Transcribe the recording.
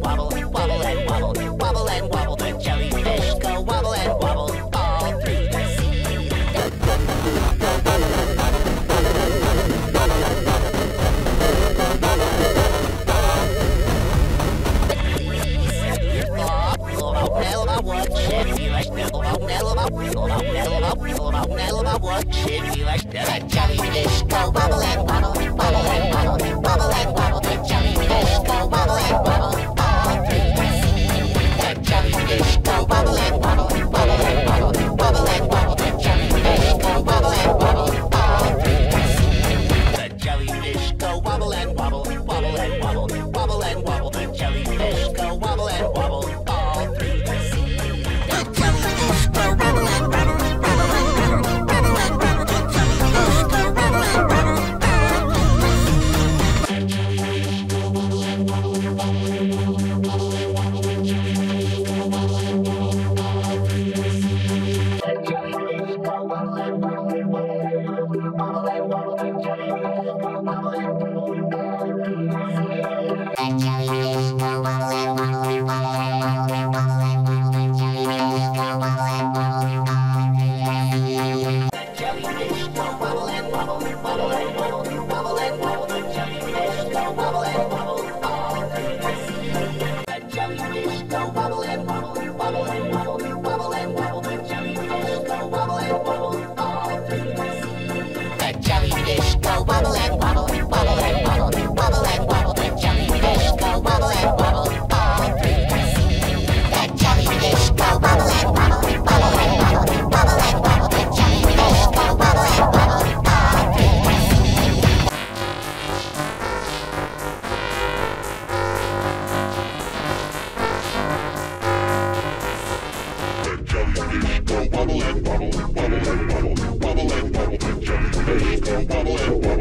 wobble, wobble and wobble, wobble and wobble. The jellyfish go wobble and wobble all through the sea. The jellyfish go wobble and wobble, wobble and wobble, wobble and wobble. The jellyfish go wobble and wobble all through the sea. The jellyfish go wobble and wobble, wobble and wobble, wobble and wobble. The jellyfish go wobble and wobble all through the sea. The jellyfish go wobble and wobble, wobble and wobble, wobble and wobble. The jellyfish go wobble and wobble all through the sea. The jellyfish go wobble and wobble, wobble and wobble, wobble and wobble. The jellyfish go wobble and wobble all through the jellyfish go wobble and wobble, wobble and wobble, wobble and wobble. The jellyfish go wobble and wobble.